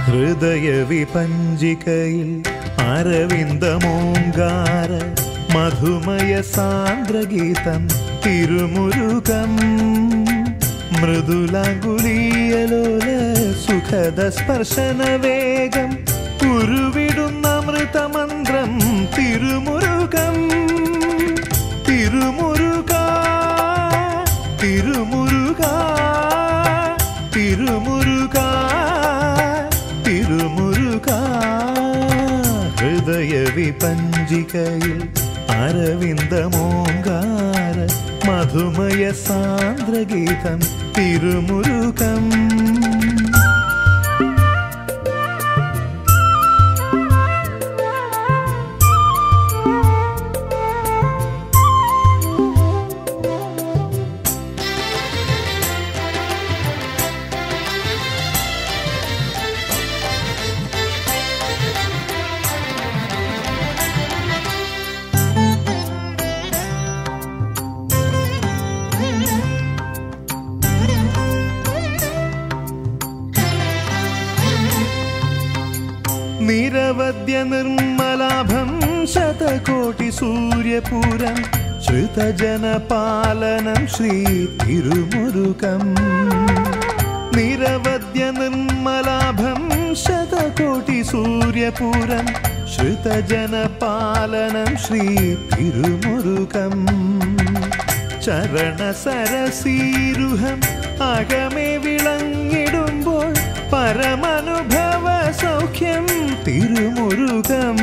ഹൃദയവിപഞ്ചികയിൽ അരവിന്ദമോങ്കാര മധുമയ സാന്ദ്രഗീതം തിരുമുരുകം മൃദുലാങ്കുലീയലോല സുഖദ സ്പർശനവേഗം ഉരുവിടുന്നമൃതമന്ത്രം തിരുമുരുകം തിരുമുരുകാ തിരുമുരുകാ തിരുമുരുകാ തിരുമുരുകാ ഹൃദയവിപഞ്ചികയിൽ അരവിന്ദമോങ്കാര മധുമയ സാന്ദ്രഗീതം തിരുമുരുകം നിരവധ്യ നിർമ്മലാഭം ശതകോടി സൂര്യപൂരം ശ്രുതജനപാലനം ശ്രീ തിരുമുരുകം നിരവധ്യ നിർമ്മലാഭം ശതകോടി സൂര്യപൂരം ശ്രുതജനപാലനം ശ്രീ തിരുമുരുകം ചരണസരസീരുഹം അകമേ വിളങ്ങിടുമ്പോൾ പരമനുഭവ സൗഖ്യം തിരുമുരുകം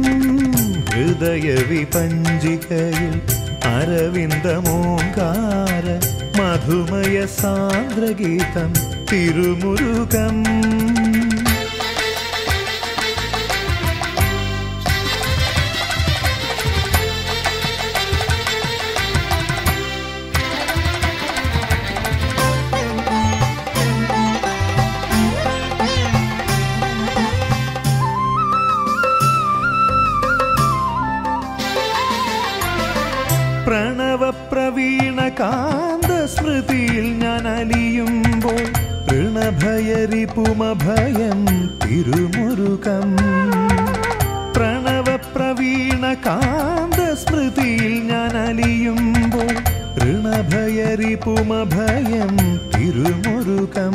ഹൃദയവിപഞ്ചികയിൽ അരവിന്ദമോങ്കാര മധുമയ സാന്ദ്രഗീതം തിരുമുരുകം പ്രണവപ്രവീണ കാന്ത സ്മൃതിയിൽ ഞാൻ അലിയുമ്പോൾ ഋണഭയരിപുമഭയം തിരുമുരുകം പ്രണവപ്രവീണ കാന്ത സ്മൃതിയിൽ ഞാൻ അലിയുമ്പോൾ ഋണഭയരിപുമഭയം തിരുമുരുകം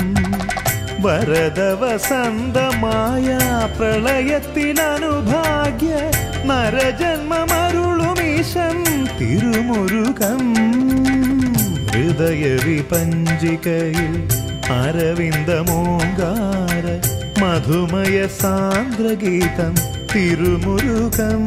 വരദവസന്തമായ പ്രളയത്തിലനുഭാഗ്യ നരജന്മമരുളുമീശം തിരുമുരുകം ഹൃദയവിപഞ്ചികയിൽ അരവിന്ദമോങ്കാര മധുമയ സാന്ദ്രഗീതം തിരുമുരുകം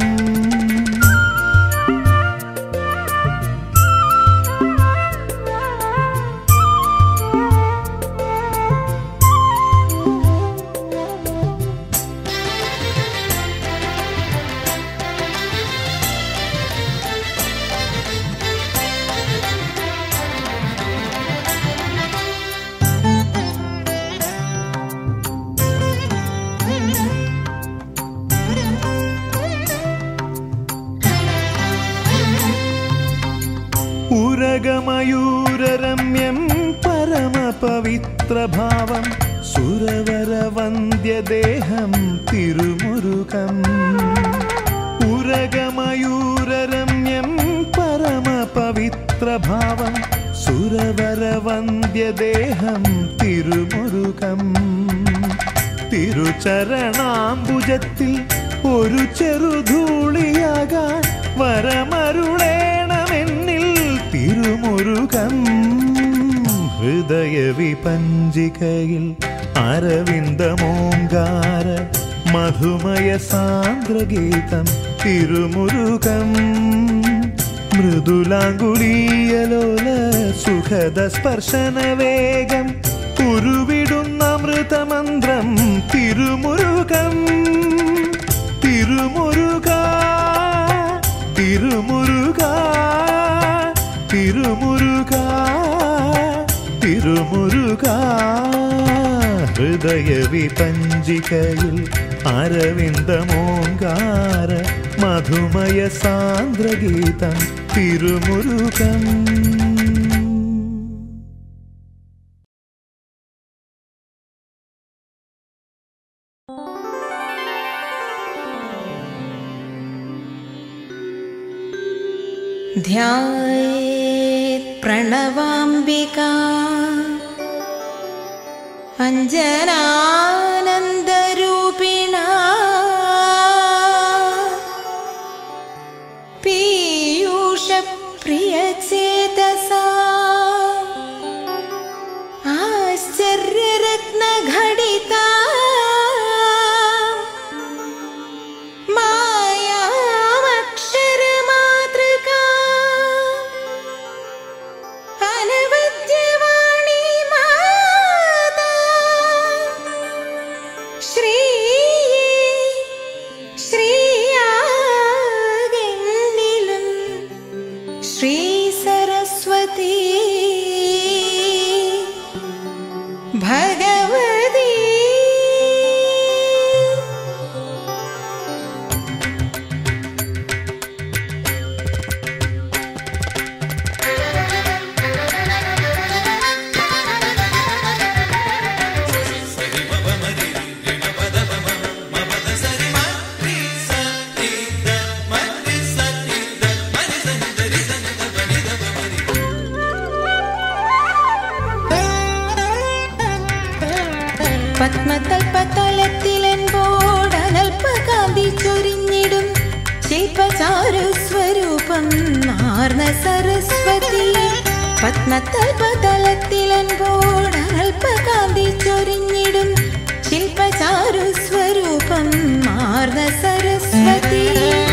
ഉരഗമയൂരരമ്യം പരമപവിത്രഭാവം സുരവരവന്ദ്യദേഹം തിരുമുരുകം ഉരഗമയൂരരമ്യം പരമപവിത്രഭാവം സുരവരവന്ദ്യദേഹം തിരുമുരുകം തിരുചരണാംബുജത്തിൽ ഒരു ചെറുധൂളിയാകാൻ വരമരുളേണമെന്നിൽ തിരുമുരുകം ഹൃദയവിപഞ്ചികയിൽ അരവിന്ദമോങ്കാര മധുമയ സാന്ദ്രഗീതം തിരുമുരുകം മൃദുലാങ്കുലീയലോല സുഖദ സ്പർശനവേഗം ഉരുവിടുന്നമൃതമന്ത്രം തിരുമുരുകം തിരുമുരുകാ തിരുമുരുകാ തിരുമുരുകാ തിരുമുരുകാ ഹൃദയവിപഞ്ചികയിൽ അരവിന്ദമോങ്കാര മധുമയ സാന്ദ്രഗീതം തിരുമുരുകം ध्यायेत् प्रणवाम्बिका अञ्जनानन्दरूपिणा पीयूषप्रियचेतसा आश्चर्यरत्नघटिता मायामक्षरमातृका अनवद्यवाणी माता श्रीयागेन्निलुं श्री सरस्वती भगवती പത്മതൽപതലത്തിലൻപോടനൽപകാന്തി ചൊരിഞ്ഞിടും ശില്പചാരുസ്വരൂപം നാർന്ന സരസ്വതി. പത്മതൽപതലത്തിലൻപോടനൽപകാന്തി ചൊരിഞ്ഞിടും ശില്പചാരുസ്വരൂപം നാർന്ന സരസ്വതി.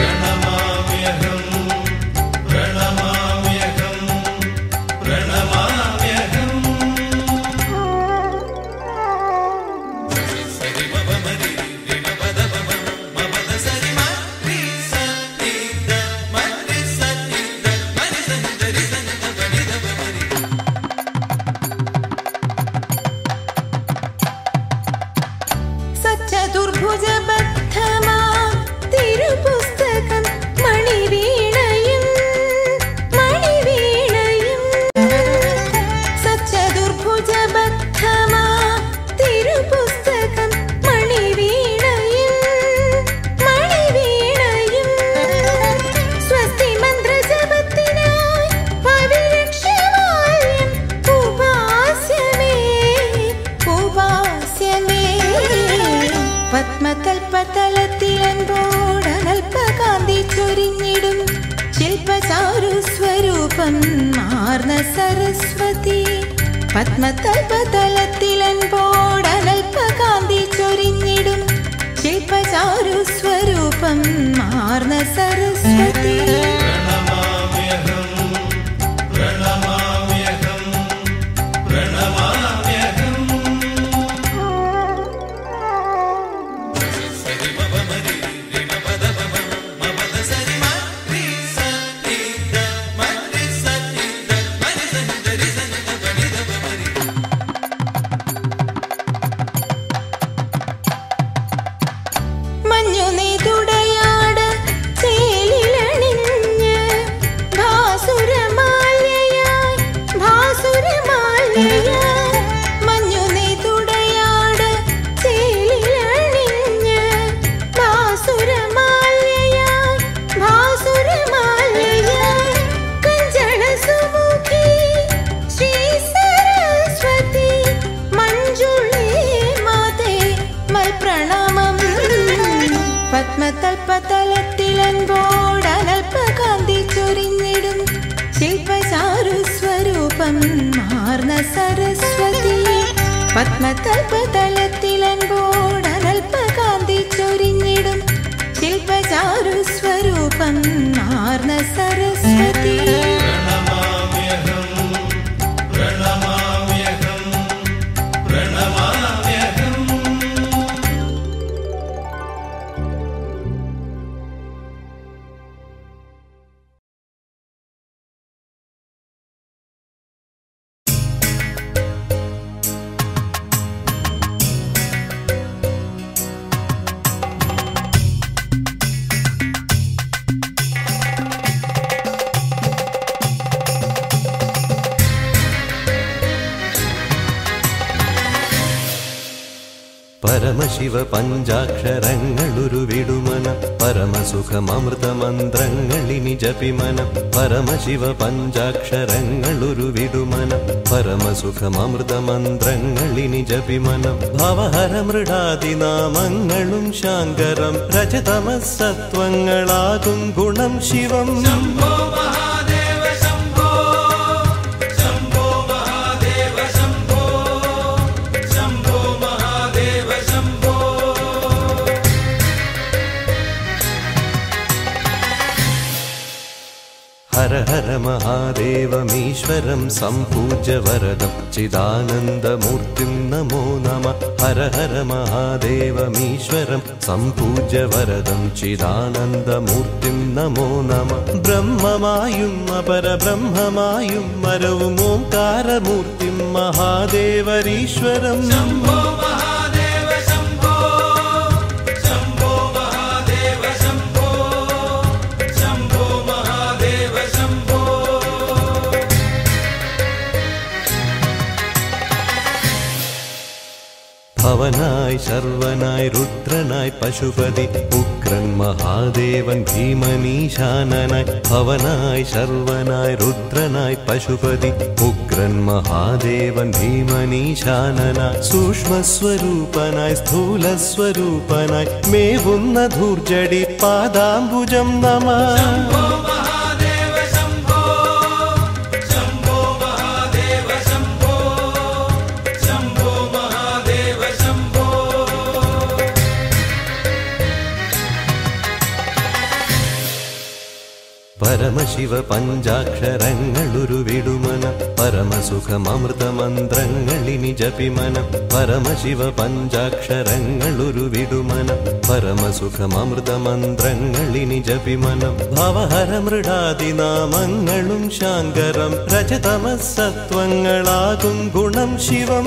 ചതുർഭുജബദ്ധമാ തിരുപുസ്തകം മണിവീണയും മണിവീണയും സച്ചതുർഭുജബദ്ധമാ തിരുപുസ്തകം മണിവീണയും മണിവീണയും സ്വസ്തി മന്ത്രജപത്തിനായി പവിഴക്ഷമാല്യം ഉപാസ്യമേ ഉപാസ്യമേ. പത്മതൽപതലത്തിലൻപോടനൽപകാന്തി ചൊരിഞ്ഞിടും ശില്പചാരുസ്വരൂപം നാർന്ന സരസ്വതി. പത്മതൽപതലത്തിലൻപോടനൽപകാന്തി ചൊരിഞ്ഞിടും ശില്പചാരുസ്വരൂപം നാർന്ന സരസ്വതി. മഞ്ഞുനീതുടയാട് ചേലിലണിഞ്ഞ് ഭാസുരമാല്യയായി ഭാസുരമാല്യയായി. മഞ്ഞുനീതുടയാട് ചേലിലണിഞ്ഞ് ഭാസുരമാല്യയായി ഭാസുരമാല്യയായി. കഞ്ചളസുമുഖി ശ്രീ സരസ്വതി മഞ്ജുളേ മാതേ മൽപ്രണാമം. പത്മതൽപതലത്തിലൻപോടനൽപകാന്തി ചൊരിഞ്ഞിടും ശില്പചാരുസ്വരൂപം നാർന്ന സരസ്വതി. പത്മതൽപതലത്തിലൻപോടനൽപകാന്തി ചൊരിഞ്ഞിടും ശില്പചാരുസ്വരൂപം നാർന്ന സരസ്വതി. പരമശിവ പഞ്ചാക്ഷരങ്ങളുരുവിടുമനം പരമസുഖമൃതമന്ത്രങ്ങളിനി ജപിമനം പരമശിവ പഞ്ചാക്ഷരങ്ങളുരുവിടുമനം പരമസുഖമൃതമന്ത്രങ്ങളിനി ജപിമനം ഭവഹര മൃഡാദിനാമങ്ങളും ശാങ്കരം രജതമസത്വങ്ങളാകും ഗുണം ശിവം हर हर महादेवमीश्वरं सम्पूज्य वरदं चिदानन्दमूर्तिं नमो नमः हर हर महादेवमीश्वरं सम्पूज्य वरदं चिदानन्दमूर्तिं नमो नमः ब्रह्ममायुं अपरब्रह्ममायुं मरवुं ओंकारमूर्तिं महादेवरीश्वरं भवनाय शर्वनाय रुद्रनाय पशुपति उग्रन महादेवन भीमनीशाननाय भवनाय शर्वनाय रुद्रनाय पशुपति उग्रन महादेवन भीमनीशाननाय सूक्ष्मस्वरूपनाय स्थूलस्वरूपनाय मेवुन्न धूर्जडि पादाम्बुजं नमः പരമശിവ പഞ്ചാക്ഷരങ്ങളുരുവിടുമനം പരമസുഖമൃതമന്ത്രങ്ങളിനി ജപിമനം പരമശിവ പഞ്ചാക്ഷരങ്ങളുരുവിടുമനം പരമസുഖമൃതമന്ത്രങ്ങളിനി ജപിമനം ഭവഹര മൃഡാദിനാമങ്ങളും ശാങ്കരം രജതമസത്വങ്ങളാകും ഗുണം ശിവം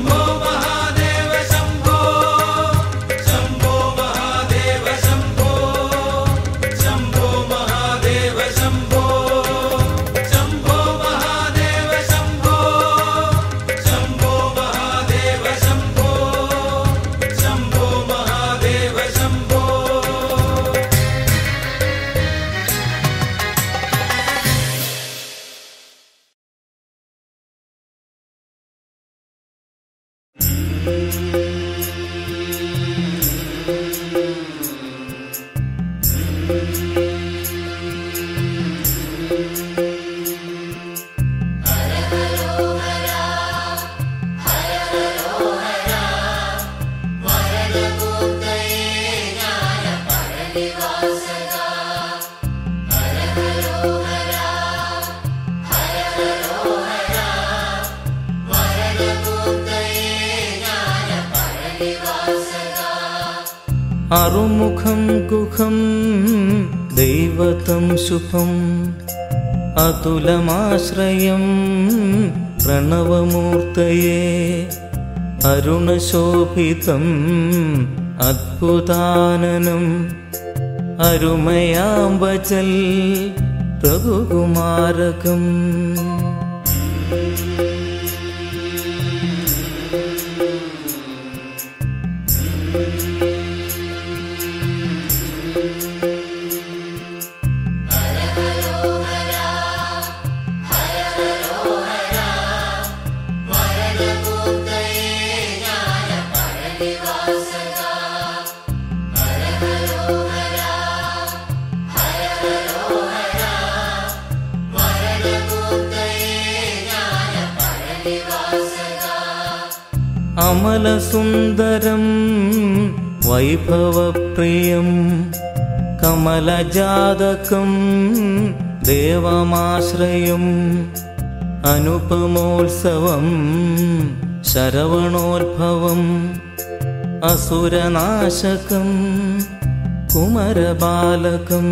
അറുമുഖം ഗുഹം ദൈവതം ശുഭം അതുലമാശ്രയം പ്രണവമൂർത്തയേ അരുണശോഭിതം അദ്ഭുതാനനം അരുമയാംബജൽ പ്രഭുകുമാരകം അമലസുന്ദരം വൈഭവപ്രിയം കമലജാതകം ദേവമാശ്രയം അനുപമോത്സവം ശരവണോത്ഭവം അസുരനാശകം കുമരബാലകം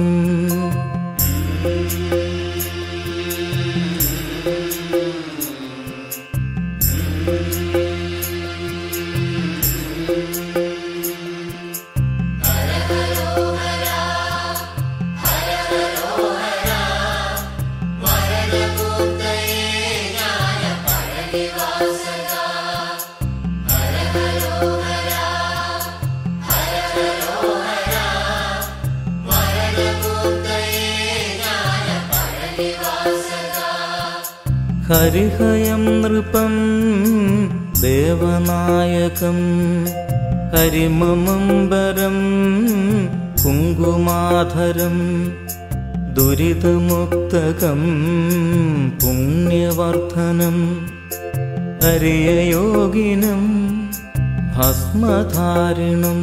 ഹരിഹയം നൃപം ദേവനായകം ഹരിമമംബരം കുങ്കുമാധരം ദുരിതമുക്തകം പുണ്യവർദ്ധനം ഹരിയയോഗിനം ഭസ്മധാരിണം.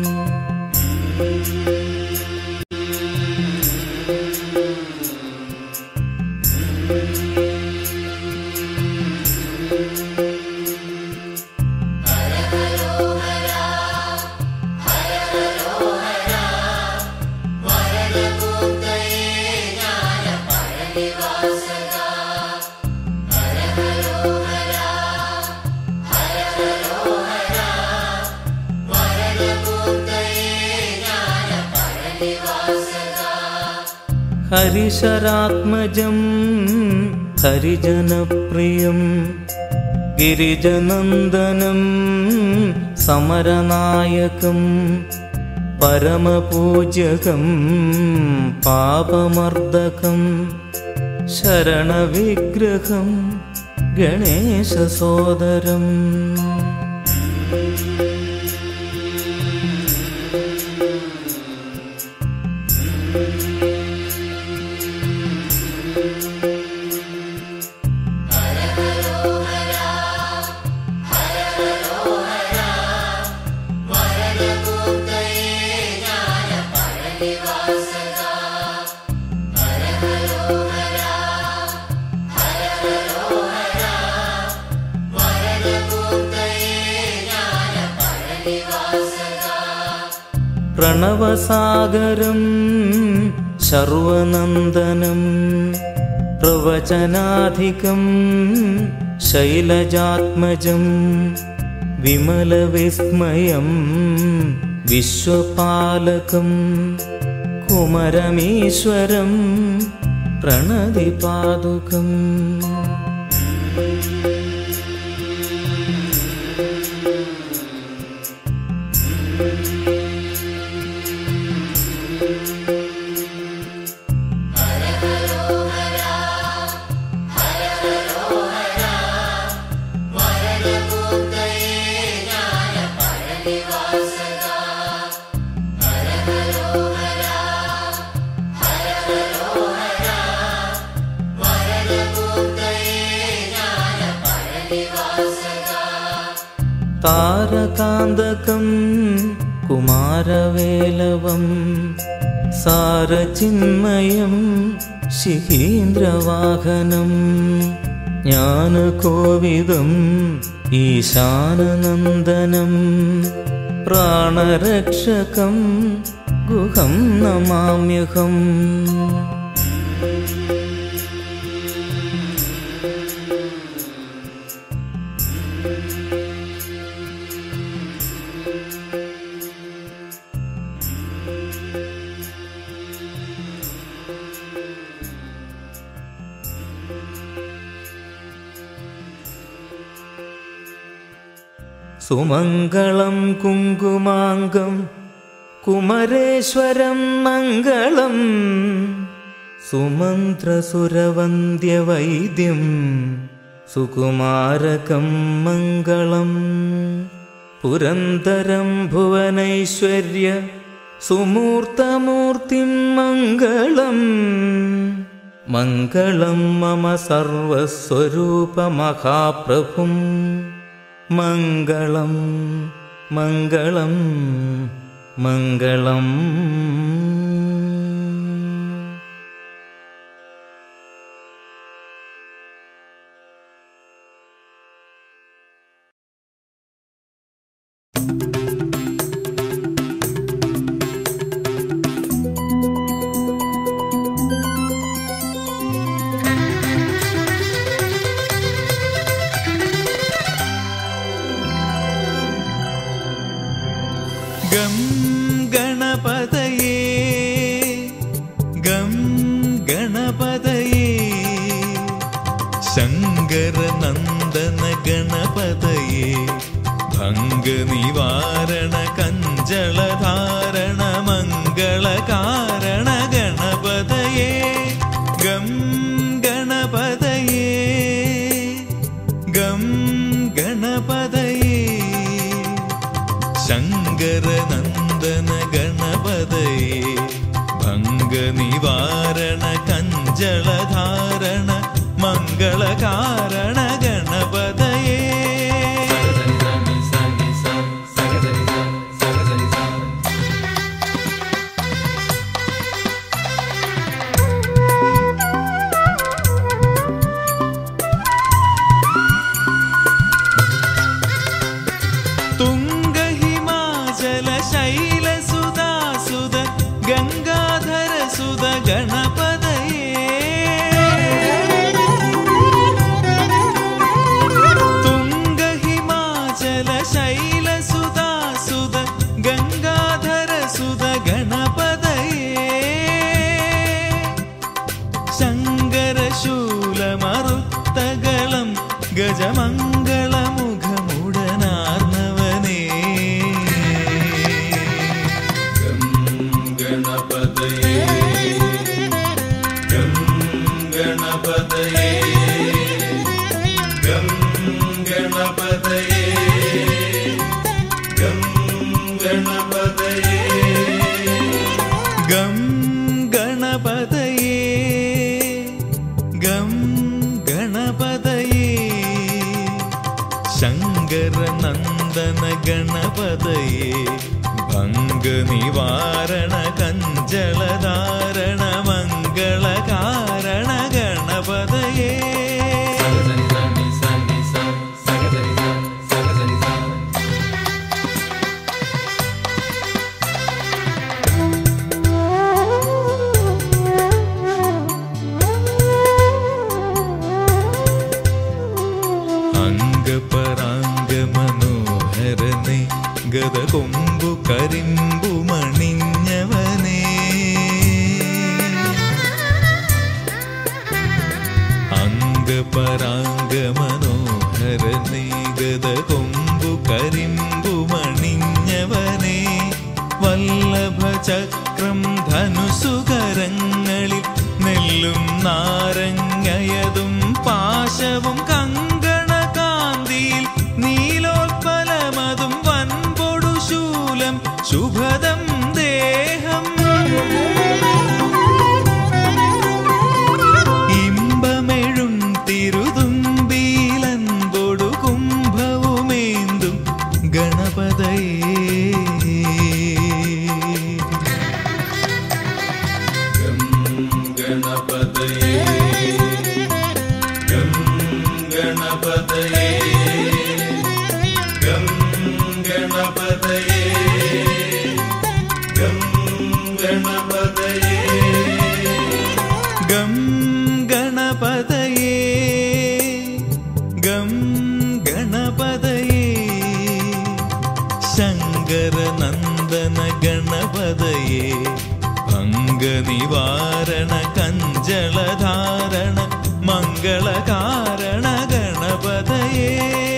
ഹരിശരാത്മജം ഹരിജനപ്രിയം ഗിരിജനന്ദനം സമരനായകം പരമപൂജ്യകം പാപമർദ്ദകം ശരണവിഗ്രഹം ഗണേശസോദരം. പ്രണവസാഗരം ശർവനന്ദനം പ്രവചനാധികം ശൈലജാത്മജം വിമലവിസ്മയം വിശ്വപാലകം കുമരമീശ്വരം പ്രണതിപാദുകം. താരകാന്തകം കുമാരവേലവം സാരചിന്മയം ശിഖീന്ദ്രവാഹനം ജ്ഞാനകോവിദം ഈശാനനന്ദനം പ്രാണരക്ഷകം ഗുഹം നമാമ്യഹം. സുമംഗളം കുങ്കുമാംഗം കുമരേശ്വരം മംഗളം സുമന്ത്രസുരവന്ദ്യവൈദ്യം സുകുമാരകം മംഗളം പുരന്തരം ഭുവനൈശ്വര്യ സുമൂർത്തമൂർത്തിം മംഗളം മംഗളം മമ സർവസ്വരൂപമഹാപ്രഭും മംഗളം മംഗളം മംഗളം. ഗം ഗണപതയേ ഗം ഗണപതയേ ശങ്കരനന്ദന ഗണപതയേ ഭംഗനിവാരണ കഞ്ചളധാരണ മംഗളകാരണ ഗണപതയേ ഗം ഗണപതയേ ഗണപതയേ തുംഗ ഹിമാചല ശൈലസുതാസുത ഗംഗാധര സുത ഗണപതയേ ശങ്കരശൂലമറുത്തകളം ഗജമംഗളമുഖമുടനാർന്നവനേ ഗം ഗണപതയേ ഗം ഗണപതയേ ഗം ഗണപതയേ ഗം ഗണപതയേ ഗം ഗണപതയേ ഗം ഗണപതയേ ശങ്കരനന്ദന ഗണപതയേ ഭംഗനിവാരണ കഞ്ചളധാരണ മംഗളകാരണ ഗണപതയേ അംഗപരാംഗമനോഹരനെ ഗദകൊമ്പു കരിമ്പു മണിഞ്ഞവനേ അംഗപരാംഗമനോഹരനെ ഗദകൊമ്പു കരിമ്പു മണിഞ്ഞവനേ വല്ലഭചക്രം ധനുസുകരങ്ങളിൽ നെല്ലും നാരങ്ങയതും പാശവും കങ്കണകാന്തിയിൽ നീലോത്പലമതും വൻപൊടുശൂലം ശുഭദം ദേഹം ഇമ്പമെഴും തിരുതുമ്പീലൻപൊടു കുംഭവുമേന്തും ഗണപതയേ ഗം ഗണപതയേ ഗം ഗണപതയേ ഗം ഗണപതയേ ഗം ഗണപതയേ ഗം ഗണപതയേ ഗം ഗണപതയേ ശങ്കരനന്ദന ഗണപതയേ അംഗനിവാരണ കഞ്ചളധാരണ മംഗളകാരണ ഗണപതയേ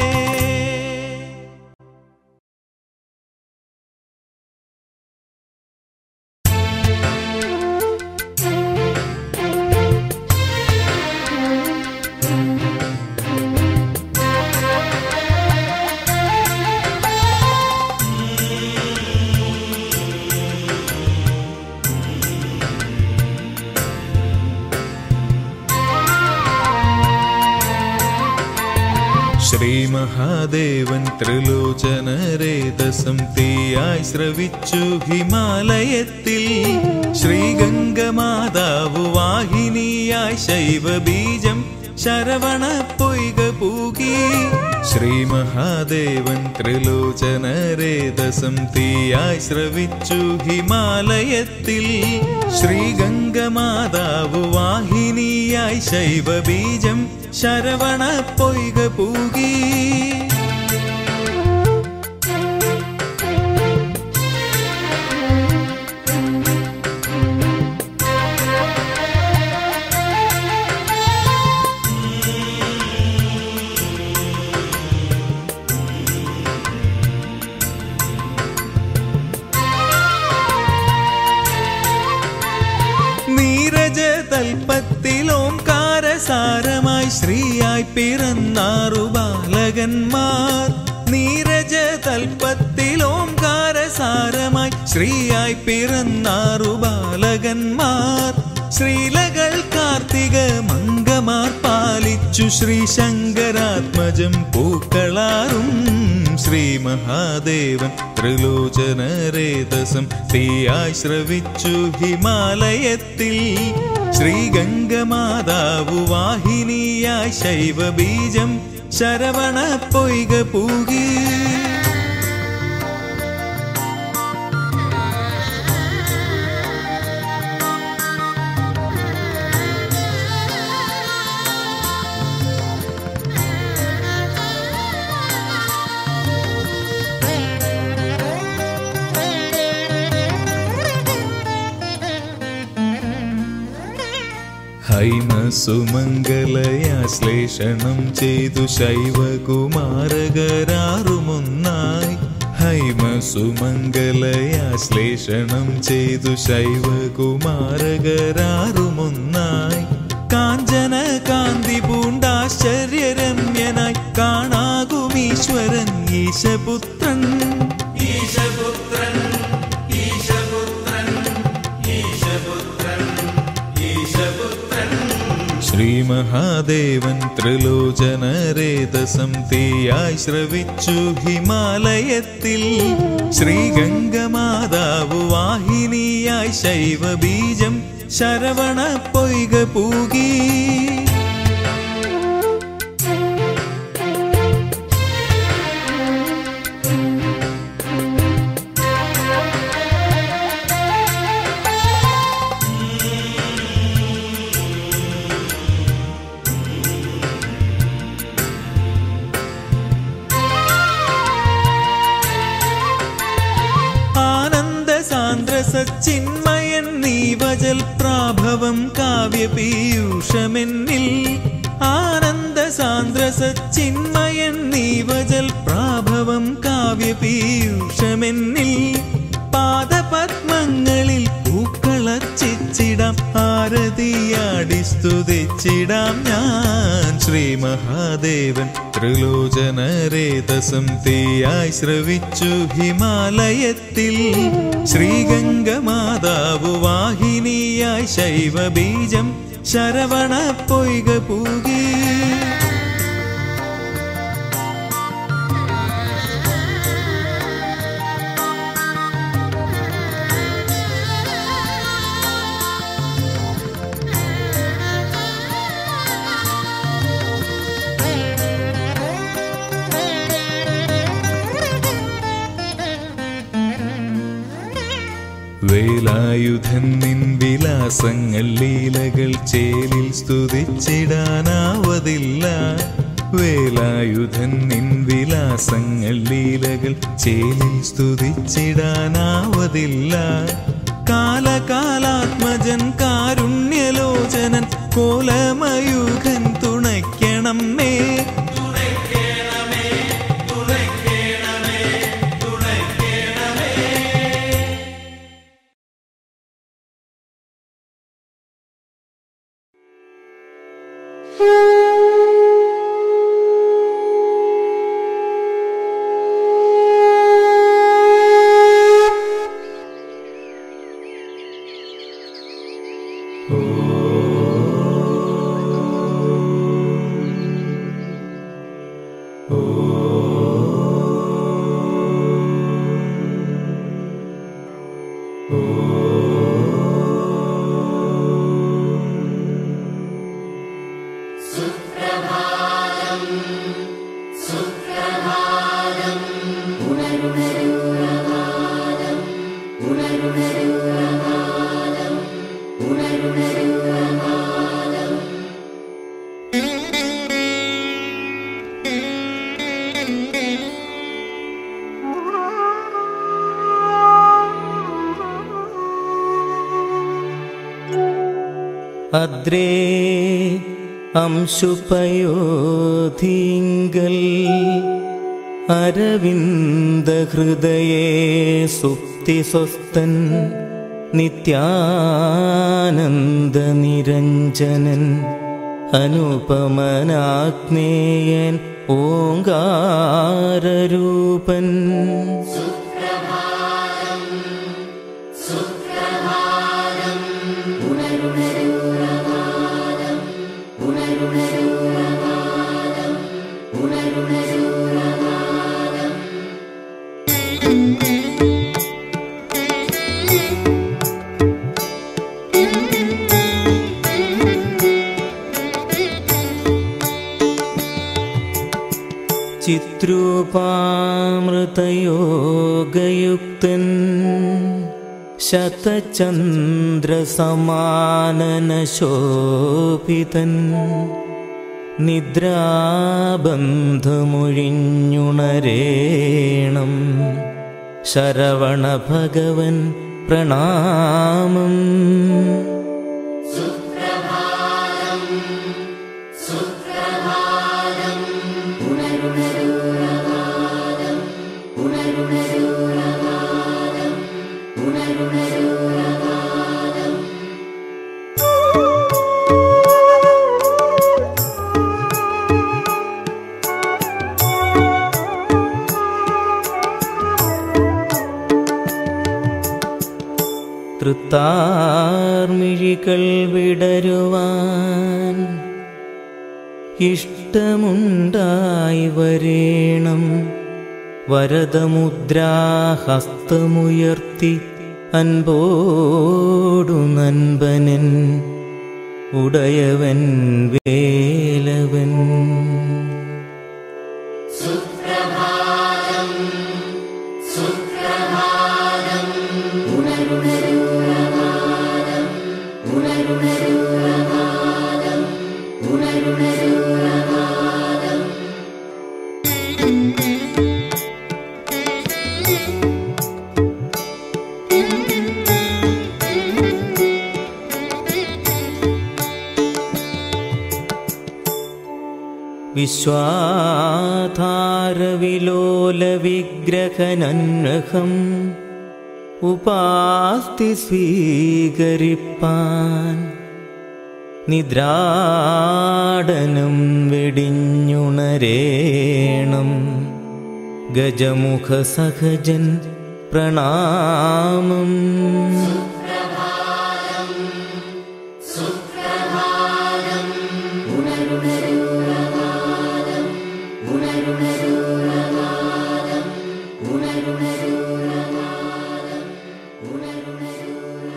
ശ്രീമഹാദേവൻ ത്രിലോചനരേതസം തീയായി ശ്രവിച്ചു ഹിമാലയത്തിൽ ശ്രീഗംഗമാതാവു വാഹിനിയായി ശൈവബീജം ശരവണ പൊയ്ക പൂകി ശ്രീമഹാദേവൻ ത്രിലോചനരേതസം തീയായി ശ്രവിച്ചു ഹിമാലയത്തിൽ ശ്രീഗംഗമാതാവു വാഹിനിയായി ശൈവബീജം ശരവണ പൊയ്ക പൂകി നീരജതൽപത്തിൽ ഓംകാരസാരമായി ശ്രീയായി പിറന്നാറു ബാലകന്മാർ നീരജതൽപത്തിൽ ഓംകാരസാരമായി ശ്രീയായി പിറന്നാറു ബാലകന്മാർ ശ്രീലകൾ കാർത്തിക മംഗമാർ പാലിച്ചു ശ്രീശങ്കരാത്മജം പൂക്കളാറും ശ്രീമഹാദേവൻ ത്രിലോചനരേതസം തീയായി ശ്രവിച്ചു ഹിമാലയത്തിൽ ശ്രീഗംഗമാതാവു വാഹിനിയായി ശൈവബീജം ശരവണ പൊയ്ക പൂകി ഹൈമസുമംഗലയാശ്ലേഷണം ചെയ്തു ശൈവകുമാരകരാറുമൊന്നായി. ഹൈമസുമംഗലയാശ്ലേഷണം ചെയ്തു ശൈവകുമാരകരാറുമൊന്നായി. കാഞ്ചന കാന്തി പൂണ്ടാശ്ചര്യരമ്യനായി കാണാകുമീശ്വരൻ ഈശപുത്രൻ. ഈശപുത്രൻ ഈശപുത്രൻ ഈശപുത്രൻ ഈശപുത്രൻ. ശ്രീമഹാദേവൻ ത്രിലോചനരേതസം തീയായി ശ്രവിച്ചു ഹിമാലയത്തിൽ. ശ്രീഗംഗമാതാവ് വാഹിനിയായി ശൈവബീജം ശരവണ പൊയ്ക പൂകി. സച്ചിന്മയൻ നീവജൽ പ്രാഭവം കാവ്യപീയൂഷമെന്നിൽ. ആനന്ദ സാന്ദ്ര സച്ചിന്മയൻ നീവജൽ പ്രാഭവം കാവ്യപീയൂഷമെന്നിൽ. പാദപത്മങ്ങളിൽ പൂക്കളർച്ചിച്ചിടാം ആരതിയാടി സ്തുതിച്ചിടാം ഞാൻ. ശ്രീമഹാദേവൻ ത്രിലോചനരേതസം തീയായി ശ്രവിച്ചു ഹിമാലയത്തിൽ. ശ്രീഗംഗമാതാവ് വാഹിനിയായി ശൈവബീജം ശരവണ പൊയ്ക പൂകി. വേലായുധൻ നിൻ വിലാസങ്ങൾ ലീലകൾ ചേലിൽ സ്തുതിച്ചിടാനാവതില്ല. വേലായുധൻ നിൻ വിലാസങ്ങൾ ലീലകൾ ചേലിൽ സ്തുതിച്ചിടാനാവതില്ല. കാലകാലാത്മജൻ കാരുണ്യലോചനൻ കോലമയൂഖൻ തുണയ്ക്കണം മേ. അദ്രേ അംശുപയോധിങ്കൽ അരവിന്ദഹൃദയേ സുപ്തിസ്വസ്തൻ നിത്യാനന്ദനിരഞ്ജനൻ അനുപമനാഗ്നേയൻ ഓങ്കാരരൂപൻ. ചിത്രൂപാമൃതയോഗയുക്തൻ ശതചന്ദ്രസമാനനശോഭിതൻ നിദ്രാബന്ധമൊഴിഞ്ഞുണരേണം ശരവണ ഭഗവൻ പ്രണാമം. സുപ്രഭാതം തൃത്താർമിഴികൾ വിടരുവാൻ ഇഷ്ടമുണ്ടായി വരേണം. വരദമുദ്രാഹസ്തമുയർത്തി അൻപോടു നൻപനൻ ഉടയവൻ വേലവൻ. സുപ്രഭാതം സുപ്രഭാതം ഉണരുണരൂ പ്രഭാതം ഉണരുണരൂ പ്രഭാതം ഉണരുണരൂ പ്രഭാതം. വിശ്വാധാരവിലോലവിഗ്രഹനന്വഹം ഉപാസ്തി സ്വീകരിപ്പാൻ നിദ്രാടനം വെടിഞ്ഞുണരേണം. ഗജമുഖ സഹജൻ പ്രണാമം. സുപ്രഭാതം സുപ്രഭാതം ഉണരുണരൂ പ്രഭാതം ഉണരുണരൂ പ്രഭാതം ഉണരുണരൂ പ്രഭാതം ഉണരുണരൂ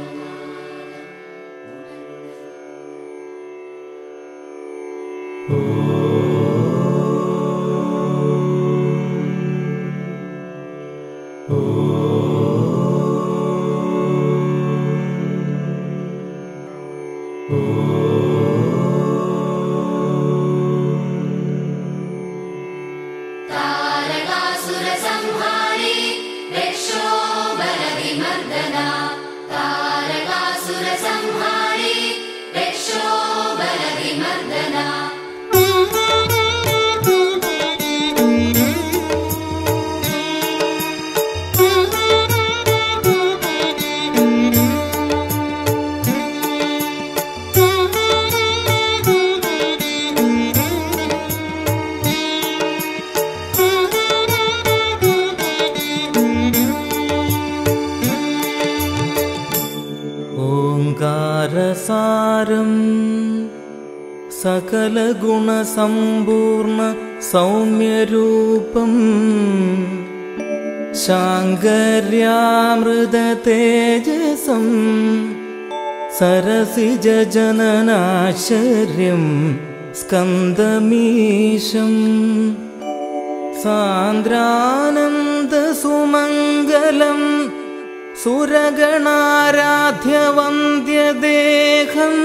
താരകാസുരസംഹാരി രക്ഷോബലവിമർദന താരകാസുരസംഹാരി രക്ഷോബലവിമർദന. ഓംകാരസാരം സകലഗുണസമ്പൂർണ സൗമ്യരൂപം ശാങ്കര്യാമൃതതേജസം സരസിജനനാശ്ചര്യം സ്കന്ദമീശം സാന്ദ്രാനന്ദസുമംഗലം സുരഗണാരാധ്യവന്ദ്യദേഹം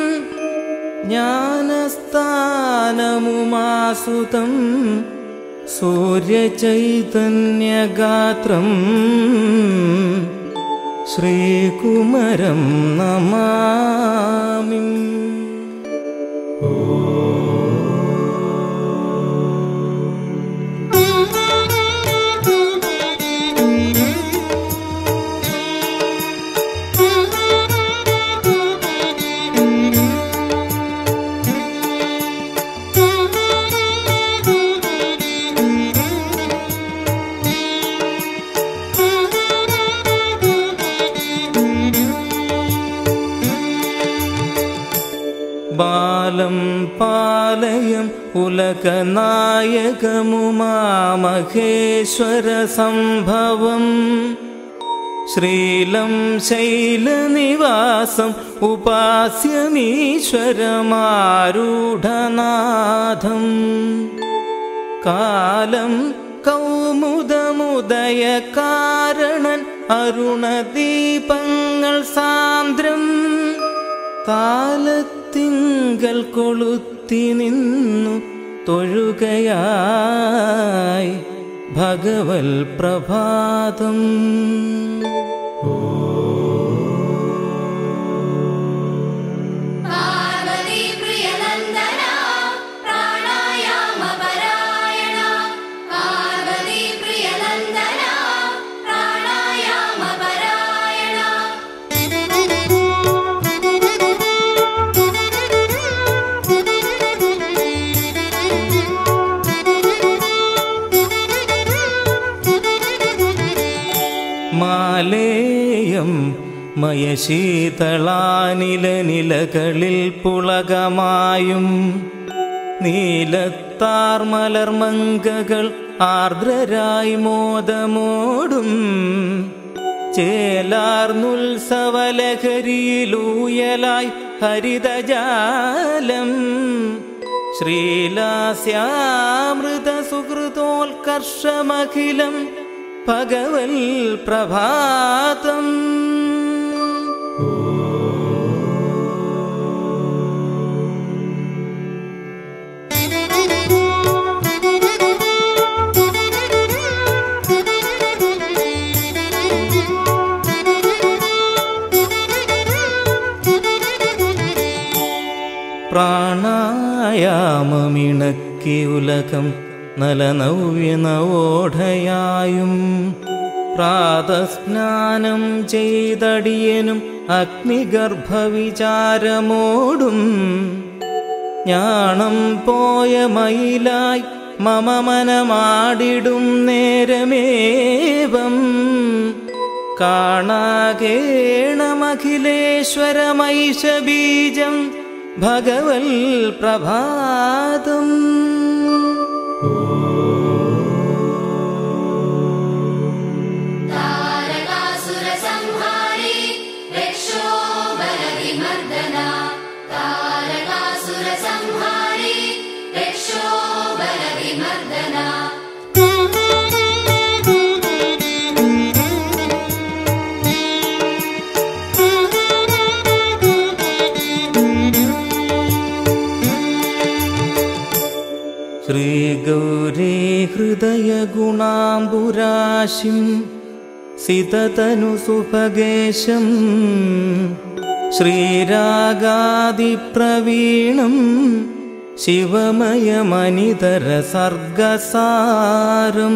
ജ്ഞാനസ്ഥാനമുമാസുതം സൂര്യചൈതന്യഗാത്രം ശ്രീകുമരം നമാമി. ബാലം പാലയം ഉലകനായകമുമാമഹേശ്വര സംഭവം ശ്രീലം ശൈലനിവാസം ഉപാസ്യമീശ്വരമാരൂഢനാഥം കാലം കൗമുദമുദയ കാരണൻ അരുണദീപങ്ങൾ സാന്ദ്രം താലത്തിങ്കൽ കൊളുത്തി നിന്നു തൊഴുകയായി ഭഗവൽ പ്രഭാതം. പാർവതി പ്രിയനന്ദന പ്രാണായാമപരായണ പാർവതി പ്രിയനന്ദന പ്രാണായാമപരായണ. മാലേയം മയശീതളാനിലനിലകളിൽ പുളകമായും നീലത്താർ മലർമങ്കകൾ ആർദ്രരായി മോദമോടും ചേലാർന്നുത്സവലഹരിയിലൂയലായി ഹരിതജാലം ശ്രീലാസ്യാമൃത സുഹൃതോൽകർഷമഖിലം ഭഗവൽ പ്രഭാതം. പ്രാണായാമമിണക്കി ഉലകം നലനവ്യനവോഢയായും പ്രാതസ്നാനം ചെയ്തടിയനും അഗ്നിഗർഭവിചാരമോടും ജ്ഞാനം പോയ മയിലായി മമ മനമാടിടും നേരമേവം കാണാകേണമഖിലേശ്വരമൈഷബീജം ഭഗവൽ പ്രഭാതം. താരകാസുരസംഹാരി രക്ഷോബലവിമർദന താരകാസുരസംഹാരി രക്ഷോബലവിമർദന. ശ്രീഗൗരീ ഹൃദയഗുണാംബുരാശിം സിതതനുസുഭഗേശം ശ്രീരാഗാദിപ്രവീണം ശിവമയമനിതരസർഗസാരം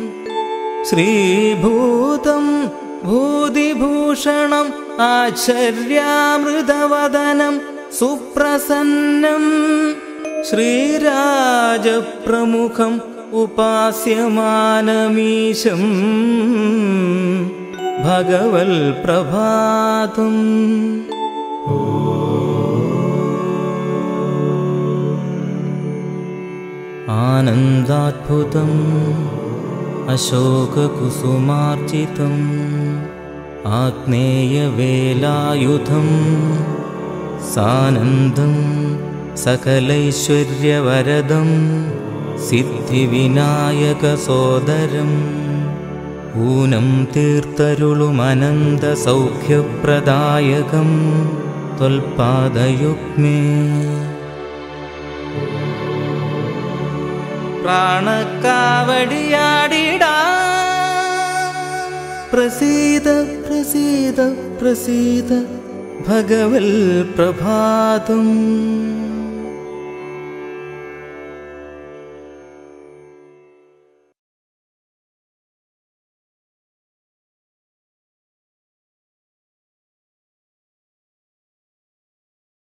ശ്രീഭൂതം ഭൂതിഭൂഷണം ആശ്ചര്യാമൃതവദനം സുപ്രസന്നം ശ്രീരാജപ്രമുഖം ഉപാസ്യമാനമീശം ഭഗവൽ പ്രഭാതം. ആനന്ദാദ്ഭുതം അശോകകുസുമാർജിതം ആഗ്നേയവേലായുധം സാനന്ദം സകലൈശ്വര്യവരദം സിദ്ധിവിനായകസോദരം ഊനം തീർത്തരുളുമനന്തസൗഖ്യപ്രദായകം ത്വൽപാദയുഗ്മേ. പ്രാണക്കാവടിയാടിടാ പ്രസീദ പ്രസീദ പ്രസീദ ഭഗവൽ പ്രഭാതം.